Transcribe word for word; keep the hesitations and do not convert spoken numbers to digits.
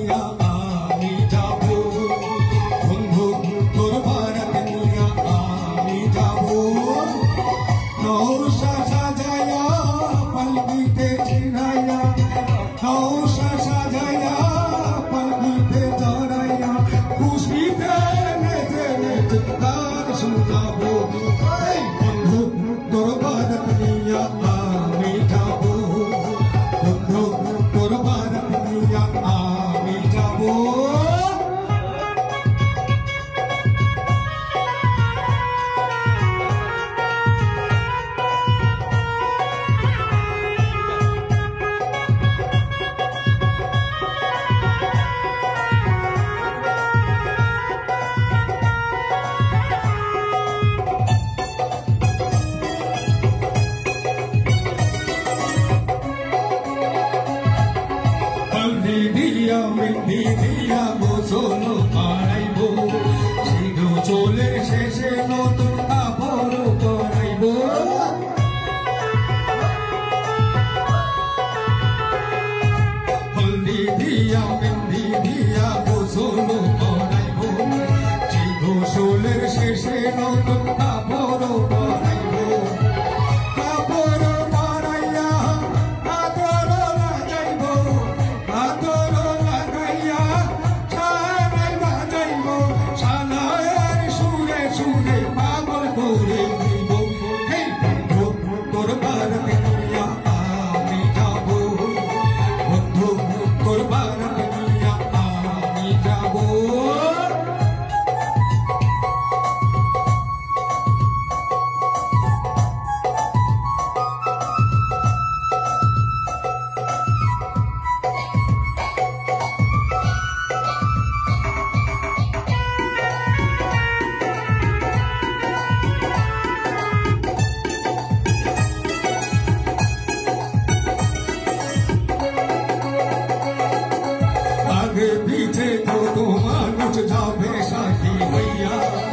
নিয়া আমি যাব বন্ধু তোর ভারত নিয়া আমি যাব নৌশা সাজায়া পালকিতে চিনাইয়া নৌশা সাজায়া পালকিতে জড়াইয়া খুশিতে নেচে নেচে গান শোনাবো বন্ধু তোর ভারত নিয়া আমি যাব বন্ধু তোর ভারত নিয়া আমি যাব দিয়া মেহেন্দি দিয়া গোসল করাইব সিঁদু চুলের শেষে নতুন কাপড় পরাইব হলদি দিয়া মেহেন্দি দিয়া গোসল করাইব সিঁদু চুলের শেষে নতুন কাপড় পরাইব কাপড় পরাইয়া আদর লাগাইব আদর লাগাইয়া সারাই বাজাইব সানায়ের সুরে সুরে পাগল করে দিব হে বন্ধু তোর ভারত নিয়া আমি যাব বন্ধু তোর ভারত নিয়া আমি যাব आगे पीछे तो तो मानुष जावे साथी भैया